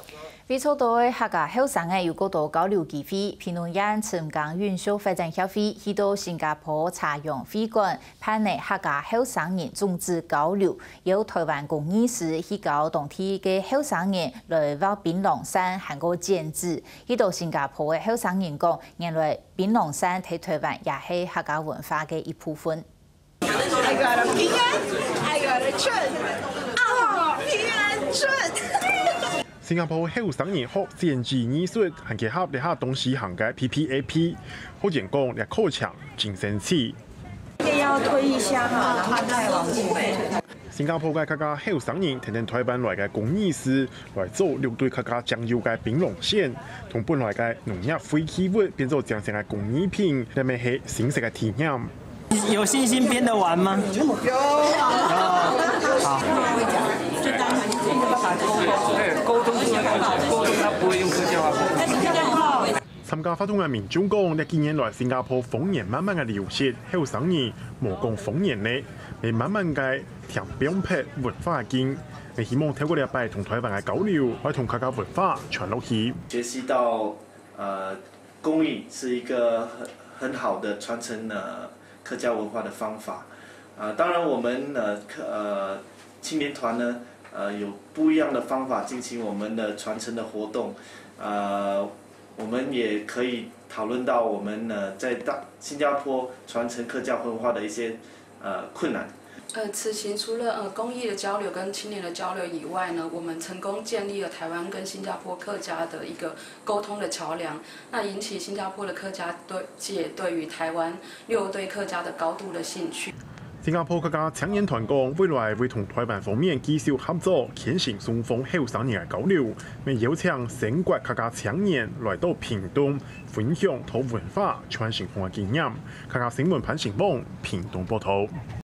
比较多的客家后生的有过多交流机会，譬如因成港运输发展协会去到新加坡采用会馆，盼内客家后生人种植交流，有台湾工艺师去到当地嘅后生人来挖槟榔山，含个剪纸。去到新加坡的后生人讲，原来槟榔山喺台湾也係客家文化嘅一部分。 I got a 平安 I got a 春，平安春。 新加坡後生人學剪紙藝術，還結合一下東西行嘅 PPAP， 好講講你口腔真神奇。 要推一下哈，再往前。 新加坡嘅客家後生人天天台灣來嘅工藝師來做六對客家醬油嘅檳榔線，同本來嘅農業廢棄物變做正常嘅工藝品，你咪係新式嘅體驗。 有信心編得完嗎？有。好。溝通他不會用客家話。 參加活動嘅民眾講，近年來新加坡方言慢慢嘅流失，後生人無講方言咧，會慢慢嘅聽標配文化經，你希望透過呢一擺同台灣嘅交流，來同客家文化傳落去。 學習到工藝是一個很好的傳承客家文化的方法。當然我們青年團呢，有不一樣的方法進行我們的傳承的活動。我們也可以討論到我們在新加坡傳承客家文化的一些困難。 此行除了公益的交流跟青年的交流以外呢，我們成功建立了台灣跟新加坡客家的一個溝通的橋梁，那引起新加坡的客家界對於台灣六對客家的高度的興趣。 新加坡客家青年團講，未來會同台灣方面繼續合作，牽線雙方後生人嘅交流，並邀請全國客家青年來到屏東分享土文化傳承嘅經驗。客家新聞潘成旺，屏東報道。